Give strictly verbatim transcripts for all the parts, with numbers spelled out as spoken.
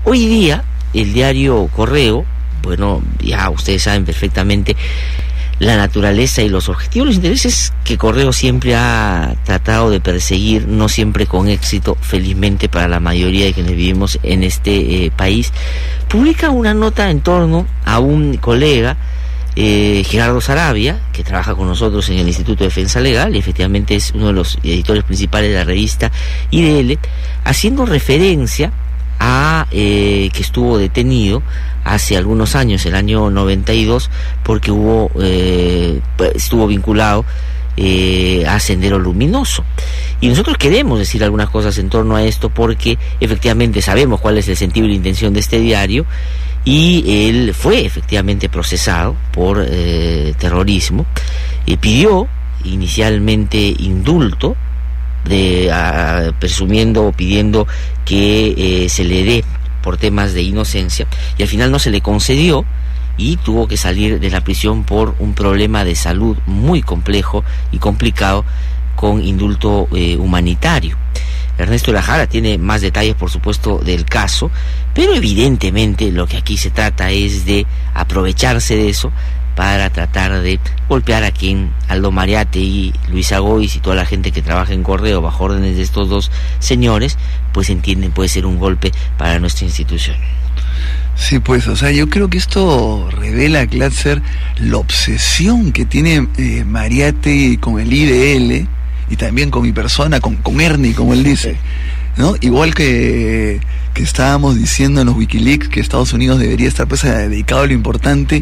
Hoy día, el diario Correo, bueno, ya ustedes saben perfectamente la naturaleza y los objetivos, los intereses que Correo siempre ha tratado de perseguir, no siempre con éxito, felizmente para la mayoría de quienes vivimos en este eh, país, publica una nota en torno a un colega, eh, Gerardo Sarabia, que trabaja con nosotros en el Instituto de Defensa Legal, y efectivamente es uno de los editores principales de la revista I D L, haciendo referencia a eh, que estuvo detenido hace algunos años, el año noventa y dos, porque hubo eh, estuvo vinculado eh, a Sendero Luminoso. Y nosotros queremos decir algunas cosas en torno a esto, porque efectivamente sabemos cuál es el sentido y la intención de este diario, y él fue efectivamente procesado por eh, terrorismo, y pidió inicialmente indulto, de a, presumiendo o pidiendo que eh, se le dé por temas de inocencia, y al final no se le concedió y tuvo que salir de la prisión por un problema de salud muy complejo y complicado, con indulto eh, humanitario. Ernesto de la Jara tiene más detalles, por supuesto, del caso, pero evidentemente lo que aquí se trata es de aprovecharse de eso para tratar de golpear a quien Aldo Mariate y Luisa Gois y toda la gente que trabaja en Correo bajo órdenes de estos dos señores, pues entienden puede ser un golpe para nuestra institución. Sí, pues, o sea, yo creo que esto revela, Glatzer, la obsesión que tiene eh, Mariate con el I D L y también con mi persona, con, con Ernie, como él dice, ¿no? Igual que, que estábamos diciendo en los Wikileaks que Estados Unidos debería estar pues dedicado a lo importante.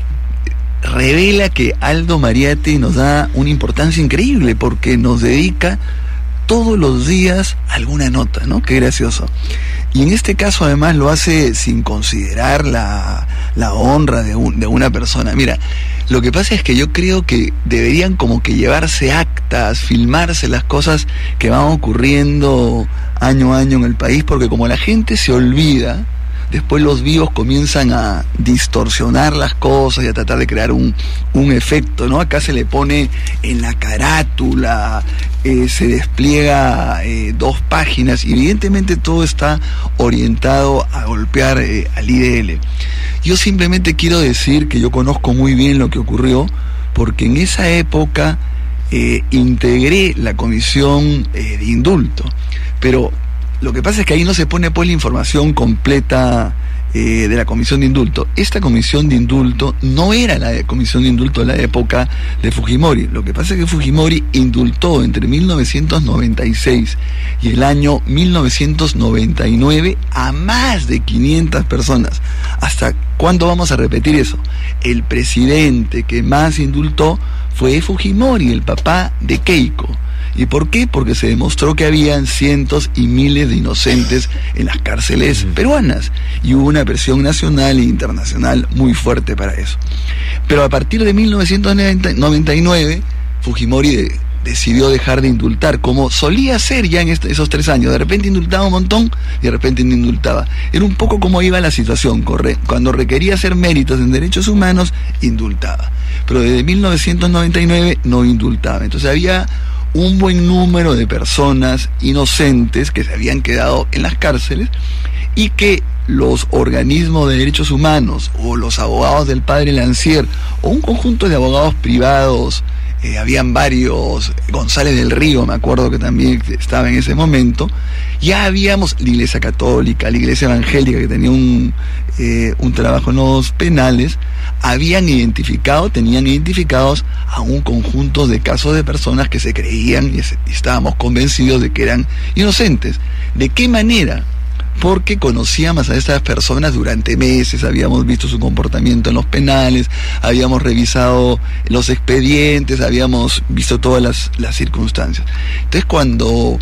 Revela que Aldo Mariate nos da una importancia increíble, porque nos dedica todos los días alguna nota, ¿no? Qué gracioso. Y en este caso además lo hace sin considerar la, la honra de, un, de una persona. Mira, lo que pasa es que yo creo que deberían como que llevarse actas, filmarse las cosas que van ocurriendo año a año en el país, porque como la gente se olvida, después los vivos comienzan a distorsionar las cosas y a tratar de crear un, un efecto, ¿no? Acá se le pone en la carátula, eh, se despliega eh, dos páginas, y evidentemente todo está orientado a golpear eh, al I D L. Yo simplemente quiero decir que yo conozco muy bien lo que ocurrió, porque en esa época eh, integré la comisión eh, de indulto, pero lo que pasa es que ahí no se pone pues la información completa eh, de la comisión de indulto. Esta comisión de indulto no era la de comisión de indulto de la época de Fujimori. Lo que pasa es que Fujimori indultó entre mil novecientos noventa y seis y el año mil novecientos noventa y nueve a más de quinientas personas. ¿Hasta cuándo vamos a repetir eso? El presidente que más indultó fue Fujimori, el papá de Keiko. ¿Y por qué? Porque se demostró que habían cientos y miles de inocentes en las cárceles peruanas, y hubo una presión nacional e internacional muy fuerte para eso. Pero a partir de mil novecientos noventa y nueve, Fujimori de, decidió dejar de indultar, como solía hacer ya en este, esos tres años. De repente indultaba un montón y de repente no indultaba. Era un poco como iba la situación. Corre, cuando requería hacer méritos en derechos humanos, indultaba. Pero desde mil novecientos noventa y nueve no indultaba. Entonces había un buen número de personas inocentes que se habían quedado en las cárceles, y que los organismos de derechos humanos o los abogados del padre Lancier o un conjunto de abogados privados, eh, habían varios, González del Río me acuerdo que también estaba en ese momento, ya habíamos la Iglesia Católica, la Iglesia Evangélica, que tenía un, eh, un trabajo en los penales, habían identificado, tenían identificados a un conjunto de casos de personas que se creían y, se, y estábamos convencidos de que eran inocentes. ¿De qué manera? Porque conocíamos a estas personas durante meses, habíamos visto su comportamiento en los penales, habíamos revisado los expedientes, habíamos visto todas las, las circunstancias. Entonces, cuando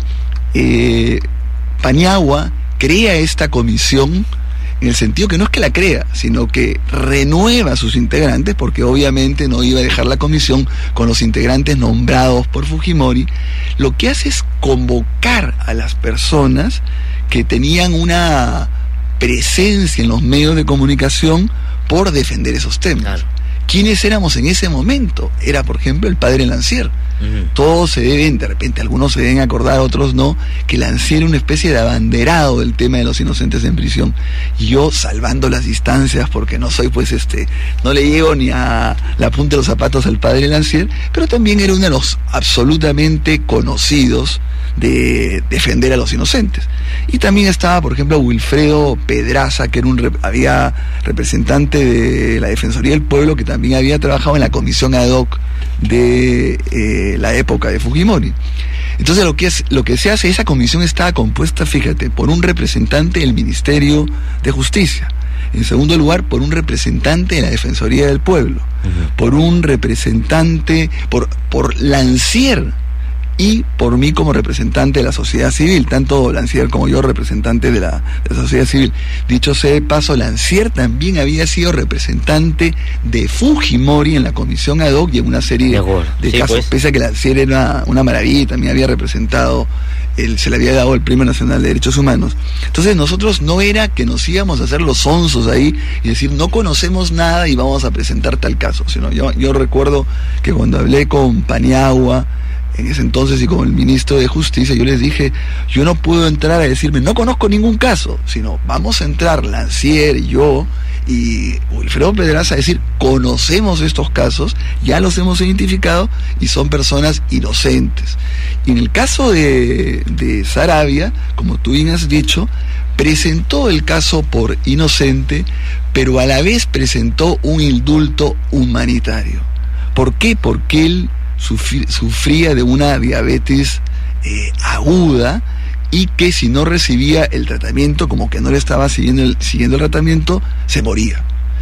eh, Paniagua crea esta comisión, en el sentido que no es que la crea, sino que renueva a sus integrantes, porque obviamente no iba a dejar la comisión con los integrantes nombrados por Fujimori, lo que hace es convocar a las personas que tenían una presencia en los medios de comunicación por defender esos temas. Claro. ¿Quiénes éramos en ese momento? Era, por ejemplo, el padre Lancier, Uh-huh. Todos se deben, de repente algunos se deben acordar, otros no, que Lancier era una especie de abanderado del tema de los inocentes en prisión. Y yo, salvando las distancias, porque no soy pues este, no le llego ni a la punta de los zapatos al padre Lancier, pero también era uno de los absolutamente conocidos de defender a los inocentes. Y también estaba, por ejemplo, Wilfredo Pedraza, que era un rep- había representante de la Defensoría del Pueblo, que también había trabajado en la comisión ad hoc de eh, la época de Fujimori. Entonces lo que es, lo que se hace, esa comisión estaba compuesta, fíjate, por un representante del Ministerio de Justicia, en segundo lugar por un representante de la Defensoría del Pueblo, uh-huh. por un representante, por, por Lancier, y por mí como representante de la sociedad civil, tanto Lancier como yo representante de la, de la sociedad civil. Dicho sea de paso, Lancier también había sido representante de Fujimori en la comisión ad hoc y en una serie de, de sí, casos, pues. Pese a que Lancier era una maravilla, también había representado, el, se le había dado el Premio Nacional de Derechos Humanos. Entonces nosotros no era que nos íbamos a hacer los sonsos ahí y decir no conocemos nada y vamos a presentar tal caso, sino yo, yo recuerdo que cuando hablé con Paniagua en ese entonces y con el ministro de Justicia, yo les dije, yo no puedo entrar a decirme, no conozco ningún caso, sino vamos a entrar Lancier y yo y Wilfredo Pedraza a decir, conocemos estos casos, ya los hemos identificado y son personas inocentes. Y en el caso de, de Saravia, como tú bien has dicho, presentó el caso por inocente, pero a la vez presentó un indulto humanitario. ¿Por qué? Porque él sufría de una diabetes eh, aguda y que si no recibía el tratamiento, como que no le estaba siguiendo el, siguiendo el tratamiento, se moría.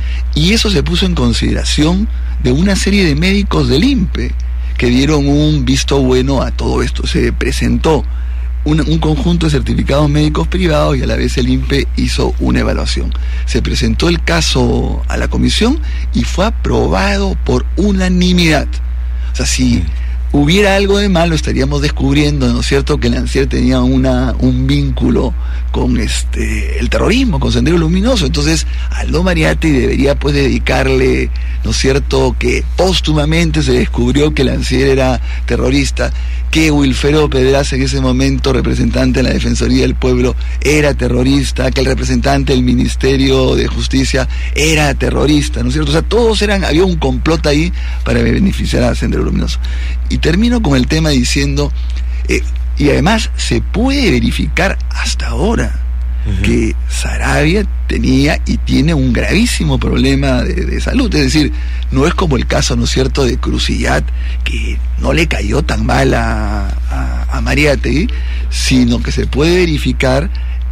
Y eso se puso en consideración de una serie de médicos del I N P E que dieron un visto bueno a todo esto. Se presentó un, un conjunto de certificados médicos privados y a la vez el I N P E hizo una evaluación. Se presentó el caso a la comisión y fue aprobado por unanimidad. O sea, si hubiera algo de malo, estaríamos descubriendo, ¿no es cierto?, que Lancier tenía una, un vínculo con este el terrorismo, con Sendero Luminoso. Entonces, Aldo Mariatti debería pues dedicarle, ¿no es cierto?, que póstumamente se descubrió que Lancier era terrorista, que Wilfredo Pedraza, en ese momento representante de la Defensoría del Pueblo, era terrorista, que el representante del Ministerio de Justicia era terrorista, ¿no es cierto? O sea, todos eran, había un complot ahí para beneficiar a Sendero Luminoso. Y termino con el tema diciendo, eh, y además se puede verificar hasta ahora uh-huh. que Saravia tenía y tiene un gravísimo problema de, de salud. Es decir, no es como el caso, ¿no es cierto?, de Crucillat, que no le cayó tan mal a, a, a Mariátegui, sino que se puede verificar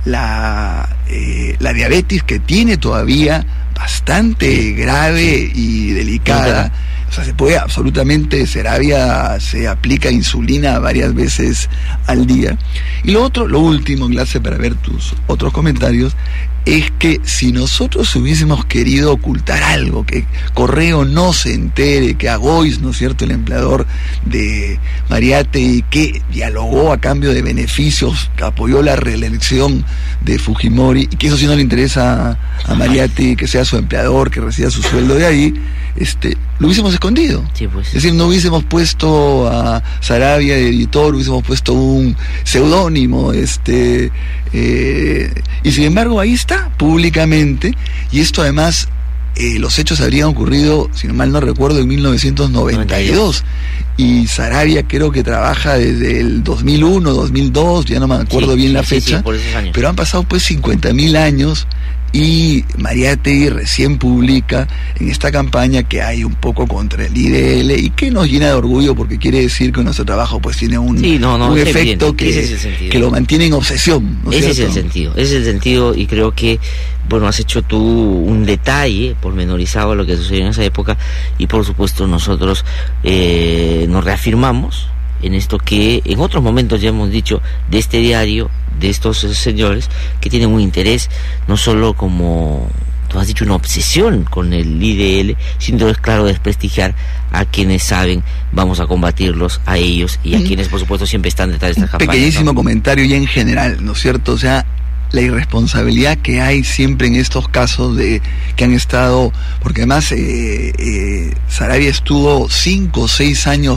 la, eh, la diabetes que tiene todavía bastante grave y delicada. O sea, se puede absolutamente, Saravia se aplica insulina varias veces al día. Y lo otro, lo último, Glatze, para ver tus otros comentarios, es que si nosotros hubiésemos querido ocultar algo, que Correo no se entere, que Agois, ¿no es cierto?, el empleador de Mariátegui, que dialogó a cambio de beneficios, que apoyó la reelección de Fujimori, y que eso sí no le interesa a, a Mariátegui, que sea su empleador, que reciba su sueldo de ahí, este, lo hubiésemos escondido. Sí, pues. Es decir, no hubiésemos puesto a Saravia de editor, hubiésemos puesto un seudónimo, este, eh, y sin embargo ahí está, públicamente, y esto además, eh, los hechos habrían ocurrido, si no mal no recuerdo, en mil novecientos noventa y dos, y Saravia creo que trabaja desde el dos mil uno, dos mil dos, ya no me acuerdo sí, bien sí, la fecha, sí, por esos años. Pero han pasado pues cincuenta mil años, y Mariátegui recién publica en esta campaña que hay un poco contra el I D L y que nos llena de orgullo porque quiere decir que nuestro trabajo pues tiene un, sí, no, no, un efecto que, es que lo mantiene en obsesión, ¿no es ese cierto? es el sentido, ese es el sentido, y creo que, bueno, has hecho tú un detalle pormenorizado a lo que sucedió en esa época, y por supuesto nosotros eh, nos reafirmamos en esto que en otros momentos ya hemos dicho de este diario, de estos señores que tienen un interés, no solo como tú has dicho, una obsesión con el I D L, sino es claro desprestigiar a quienes saben, vamos a combatirlos, a ellos y a mm. quienes por supuesto siempre están detrás de estas campañas. Pequeñísimo ¿no? comentario ya en general, ¿no es cierto? O sea, la irresponsabilidad que hay siempre en estos casos de que han estado, porque además eh, eh, Saravia estuvo cinco o seis años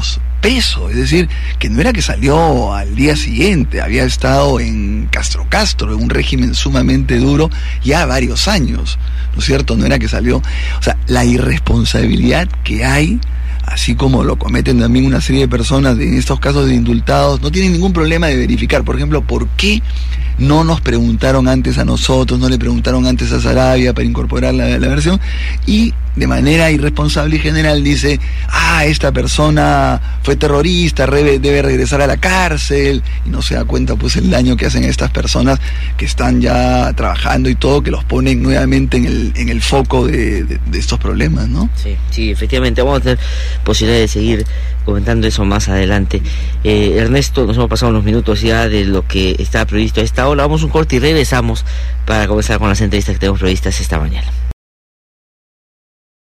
peso, es decir, que no era que salió al día siguiente, había estado en Castro Castro, en un régimen sumamente duro, ya varios años, ¿no es cierto? No era que salió, o sea, la irresponsabilidad que hay, así como lo cometen también una serie de personas en estos casos de indultados, no tienen ningún problema de verificar, por ejemplo, ¿por qué no nos preguntaron antes a nosotros, no le preguntaron antes a Sarabia para incorporar la, la versión? Y de manera irresponsable y general dice, ah, esta persona fue terrorista, debe, debe regresar a la cárcel, y no se da cuenta pues el daño que hacen a estas personas que están ya trabajando y todo, que los ponen nuevamente en el, en el foco de, de, de estos problemas, ¿no? Sí, sí, efectivamente, vamos a tener posibilidad de seguir comentando eso más adelante. Eh, Ernesto, nos hemos pasado unos minutos ya de lo que está previsto a esta hora, vamos a un corte y regresamos para comenzar con las entrevistas que tenemos previstas esta mañana.